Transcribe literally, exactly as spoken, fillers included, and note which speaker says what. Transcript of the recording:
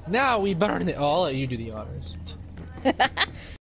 Speaker 1: Now we burn it all. I'll let you do the honors.